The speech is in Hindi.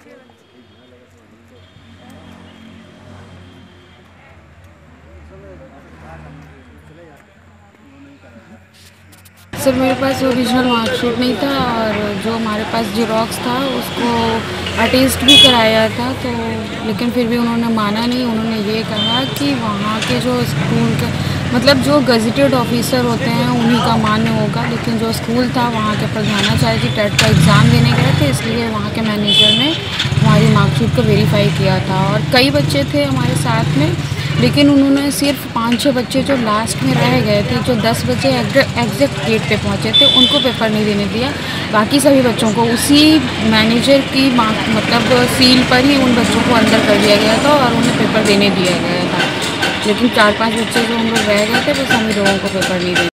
सर मेरे पास ओरिजिनल मार्कशीट नहीं था और जो हमारे पास ज़ेरॉक्स था उसको अटेस्ट भी कराया था, तो लेकिन फिर भी उन्होंने माना नहीं। उन्होंने ये कहा कि वहाँ के जो स्कूल के मतलब जो गज़ेटेड ऑफिसर होते हैं उन्हीं का मान्य होगा, लेकिन जो स्कूल था वहाँ के प्रधानाचार्य जी टेट का एग्ज़ाम देने गए थे, इसलिए वहाँ के मैनेजर ने हमारी मार्कशीट को वेरीफ़ाई किया था। और कई बच्चे थे हमारे साथ में, लेकिन उन्होंने सिर्फ 5-6 बच्चे जो लास्ट में रह गए थे, जो 10 बच्चे एग्जैक्ट गेट पे पहुँचे थे, उनको पेपर नहीं देने दिया। बाकी सभी बच्चों को उसी मैनेजर की मतलब सील पर ही उन बच्चों को अंदर कर दिया गया था और उन्हें पेपर देने दिया गया था। लेकिन 4-5 बच्चे जो हम लोग रह गए थे, बस हम ही लोगों को पेपर नहीं दिया।